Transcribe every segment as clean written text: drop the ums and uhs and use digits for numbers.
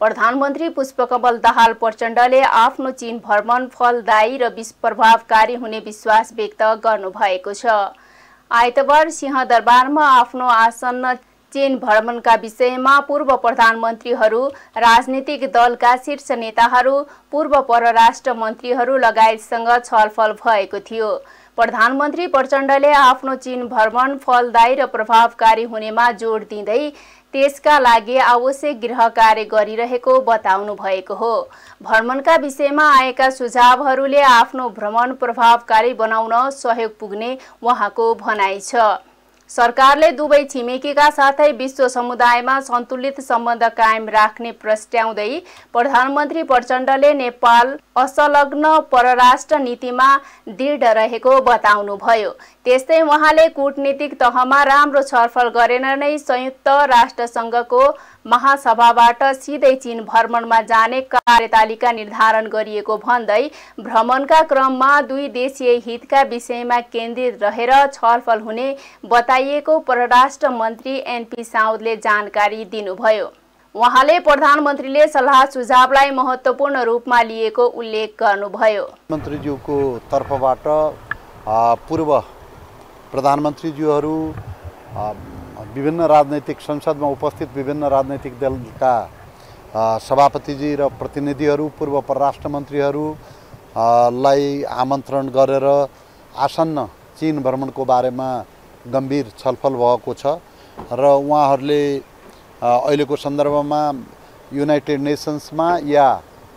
प्रधानमन्त्री पुष्पकमल दाहाल प्रचण्डले आफ्नो चीन भ्रमण फलदायी र प्रभावकारी हुने विश्वास व्यक्त गर्नुभएको छ। आइतबार सिंहदरबारमा आफ्नो आसन्न चीन भ्रमणका विषयमा पूर्व प्रधानमन्त्रीहरू, राजनीतिक दलका शीर्ष नेताहरू, पूर्व परराष्ट्र मन्त्रीहरू लगायतसँग छलफल भएको थियो। प्रधानमन्त्री प्रचण्डले आफ्नो चीन भ्रमण फलदायी र प्रभावकारी हुनेमा जोड दिँदै त्यसका लागि आवश्यक गृह कार्य गरिरहेको बताउनु भएको हो। भ्रमणका विषयमा आएका सुझावहरूले आफ्नो भ्रमण प्रभावकारी बनाउन सहयोग पुग्ने उहाँको भनाइ छ। सरकारले दुवै छिमेकीका साथै विश्व समुदायमा सन्तुलित सम्बन्ध कायम राख्ने प्रस्ट्याउँदै प्रधानमन्त्री प्रचण्डले नेपाल असंलग्न परराष्ट्र नीतिमा दृढ रहेको बताउनुभयो। त्यस्तै उहाँले कूटनीतिक तहमा राम्रो छलफल गरेर नै संयुक्त राष्ट्रसङ्घको महासभाबाट सिधै चीन भ्रमणमा जाने कार्यतालिका निर्धारण गरिएको भन्दै भ्रमणका क्रममा दुई देशीय हितका विषयमा केन्द्रित रहेर छलफल हुने बताइएको परराष्ट्र मन्त्री एनपी साउदले जानकारी दिनुभयो। उहाँले प्रधानमन्त्रीले सल्लाह सुझावलाई महत्त्वपूर्ण रूपमा लिएको उल्लेख गर्नुभयो। मन्त्रीज्यूको तर्फबाट पूर्व प्रधानमन्त्रीज्यूहरू, विभिन्न राजनैतिक संसदमा उपस्थित विभिन्न राजनैतिक दलका सभापतिजी र प्रतिनिधिहरू, पूर्व परराष्ट्र मन्त्रीहरूलाई आमन्त्रण गरेर आसन्न चीन भ्रमणको बारेमा गम्भीर छलफल भएको छ र उहाँहरूले अहिलेको सन्दर्भमा युनाइटेड नेसन्समा या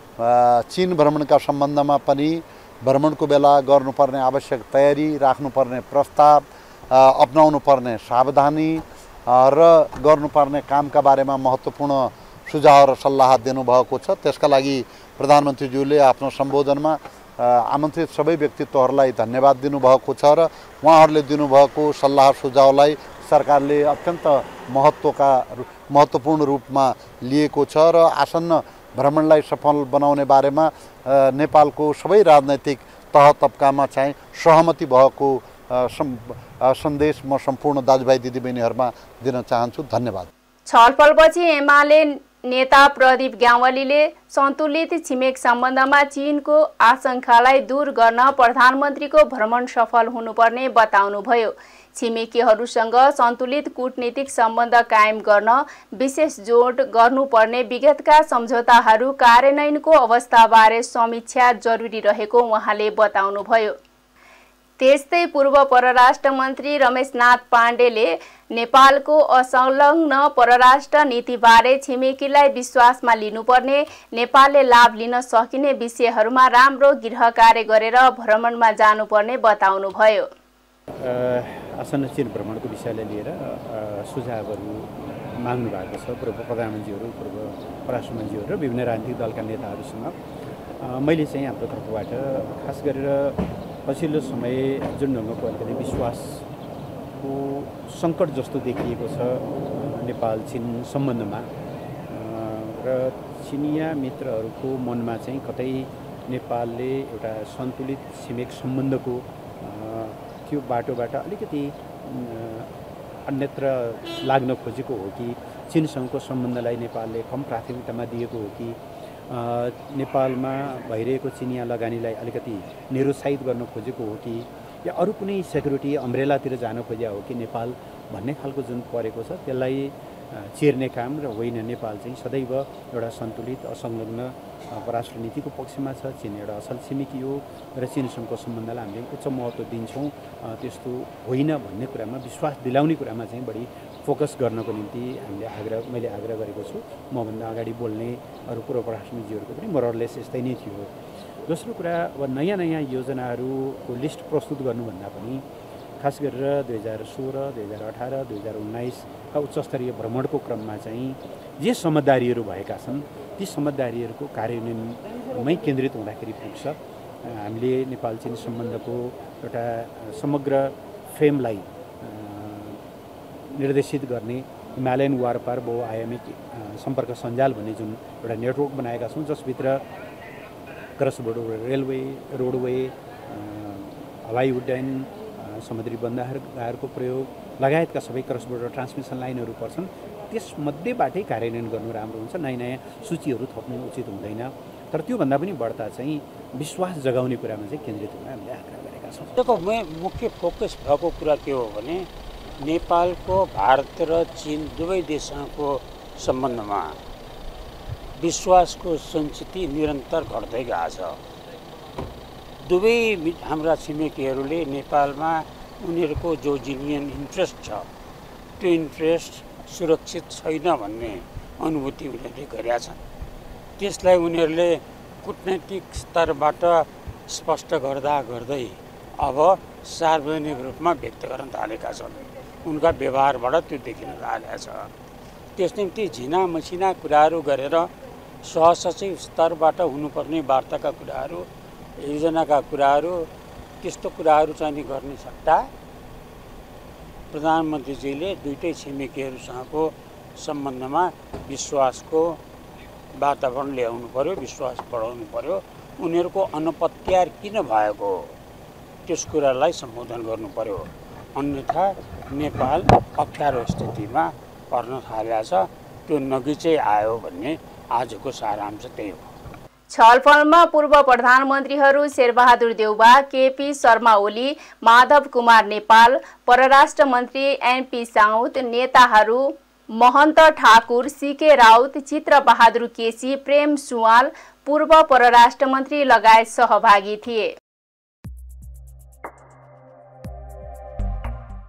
चीन भ्रमणका सम्बन्धमा पनि भ्रमणको बेला गर्नुपर्ने आवश्यक तयारी, राख्नुपर्ने प्रस्ताव, अपनाउनु पर्ने सावधानी र गर्नुपर्ने कामका बारेमा महत्त्वपूर्ण सुझाव र सल्लाह दिनुभएको छ। त्यसका लागि प्रधानमन्त्रीज्यूले आफ्नो सम्बोधनमा आमन्त्रित सबै व्यक्तित्वहरूलाई धन्यवाद दिनुभएको छ र उहाँहरूले दिनुभएको सल्लाह सुझावलाई सरकारले अत्यन्त महत्त्वपूर्ण रूपमा लिएको छ र आसन्न भ्रमणलाई सफल बनाउने बारेमा नेपालको सबै राजनैतिक तह तब्कामा चाहिँ सहमति भएको सन्देश म सम्पूर्ण दाजुभाइ दिदीबहिनीहरूमा दिन चाहन्छु। धन्यवाद। छलफलपछि एमाले नेता प्रदीप ग्यावालीले सन्तुलित छिमेक सम्बन्धमा चीनको आशंकालाई दूर गर्न प्रधानमन्त्रीको भ्रमण सफल हुनुपर्ने बताउनुभयो। छिमेकीहरूसँग सन्तुलित कूटनीतिक सम्बन्ध कायम गर्न विशेष जोड गर्नुपर्ने विगतका सम्झौताहरू कार्यान्वयनको अवस्थाबारे समीक्षा जरुरी रहेको उहाँले बताउनुभयो। त्यस्तै पूर्व परराष्ट्र मन्त्री रमेशनाथ पाण्डेले नेपालको असंलग्न परराष्ट्र नीतिबारे छिमेकीलाई विश्वासमा लिनुपर्ने, नेपालले लाभ लिन सकिने विषयहरूमा राम्रो गृह कार्य गरेर भ्रमणमा जानुपर्ने बताउनुभयो। आसन्न चीन भ्रमणको विषयलाई लिएर सुझावहरू माग्नु भएको छ पूर्व प्रधानमन्त्रीहरू, पूर्व परराष्ट्र मन्त्रीहरू र विभिन्न राजनीतिक दलका नेताहरूसँग। मैले चाहिँ हाम्रो तर्फबाट खास गरेर पछिल्लो समय जुन ढङ्गको अलिकति विश्वासको सङ्कट जस्तो देखिएको छ नेपाल चीन सम्बन्धमा र चिनिया मित्रहरूको मनमा चाहिँ कतै नेपालले एउटा सन्तुलित छिमेक सम्बन्धको त्यो बाटोबाट अलिकति अन्यत्र लाग्न खोजेको हो कि चीनसँगको सम्बन्धलाई नेपालले कम प्राथमिकतामा दिएको हो कि नेपालमा भइरहेको चिनिया लगानीलाई अलिकति निरुत्साहित गर्न खोजेको हो कि या अरू कुनै सेक्युरिटी अम्ब्रेलातिर जान खोजेको हो कि नेपाल भन्ने खालको जुन परेको छ त्यसलाई चेर्ने काम र होइन। नेपाल चाहिँ सदैव एउटा सन्तुलित असंलग्न परराष्ट्र नीतिको पक्षमा छ। चीन एउटा असल छिमेकी हो र चीनसँगको सम्बन्धलाई हामीले उच्च महत्त्व दिन्छौँ। त्यस्तो होइन भन्ने कुरामा विश्वास दिलाउने कुरामा चाहिँ बढी फोकस गर्नको निम्ति मैले आग्रह गरेको छु। मभन्दा अगाडि बोल्ने अरू पूर्व परराष्ट्र मन्त्रीहरूको पनि मोरलेस यस्तै नै थियो। दोस्रो कुरा, अब नयाँ योजनाहरूको लिस्ट प्रस्तुत गर्नुभन्दा पनि खास गरेर 2016, 2018, 2019 का उच्चस्तरीय भ्रमणको क्रममा चाहिँ जे समझदारीहरू भएका छन् ती समझदारीहरूको कार्यान्वयनमै केन्द्रित हुँदाखेरि पुग्छ। हामीले नेपाल चीन सम्बन्धको एउटा समग्र फ्रेमलाई निर्देशित गर्ने हिमालयन वारपार बहुआयामिक सम्पर्क सञ्जाल भन्ने जुन एउटा नेटवर्क बनाएका छौँ, जसभित्र क्रस बोर्डर रेलवे, रोडवे, हवाई उड्डयन, समुद्री बन्दरगाहको प्रयोग, लगायतका सबै क्रस बोर्डर ट्रान्समिसन लाइनहरू पर्छन्, त्यसमध्येबाटै कार्यान्वयन गर्नु राम्रो हुन्छ। नयाँ नयाँ सूचीहरू थप्नु उचित हुँदैन। तर त्योभन्दा पनि बढ्ता चाहिँ विश्वास जगाउने कुरामा चाहिँ केन्द्रित हुन हामीले आग्रह गरेका छौँ। त्यसको मुख्य फोकस भएको कुरा के हो भने नेपालको भारत र चीन दुवै देशसँगको सम्बन्धमा विश्वासको सञ्चित निरन्तर घट्दै गएको छ। दुवै हाम्रा छिमेकीहरूले नेपालमा उनीहरूको जो जेन्युन इन्ट्रेस्ट छ त्यो इन्ट्रेस्ट सुरक्षित छैन भन्ने अनुभूति उनीहरूले गरेका छन्। त्यसलाई उनीहरूले कूटनैतिक स्तरबाट स्पष्ट गर्दै अब सार्वजनिक रूपमा व्यक्त गर्न थालेका छन्। उनका व्यवहारबाट त्यो देखिन थालेको छ। त्यस निम्ति झिना मसिना कुराहरू गरेर सहसचिव स्तरबाट हुनुपर्ने वार्ताका कुराहरू, योजनाका कुराहरू, त्यस्तो कुराहरू चाहिँ गर्ने सट्टा प्रधानमन्त्रीजीले दुईटै छिमेकीहरूसँगको सम्बन्धमा विश्वासको वातावरण ल्याउनु पर्यो, विश्वास बढाउनु पर्यो। उनीहरूको अनपत्यार किन भएको हो त्यस कुरालाई सम्बोधन गर्नु पर्यो। अन्यथा नेपाल अप्ठ्यारो स्थितिमा पर्न थालेको छ। त्यो नगिचै आयो भन्ने आजको सारांश त्यही हो। छलफलमा पूर्व प्रधानमन्त्रीहरू शेरबहादुर देउबा, केपी शर्मा ओली, माधव कुमार नेपाल, परराष्ट्र मन्त्री एनपी साउद, नेताहरू महन्त ठाकुर, सीके राउत, चित्रबहादुर केसी, प्रेम सुवाल, पूर्व परराष्ट्र मन्त्री लगायत सहभागी थिए।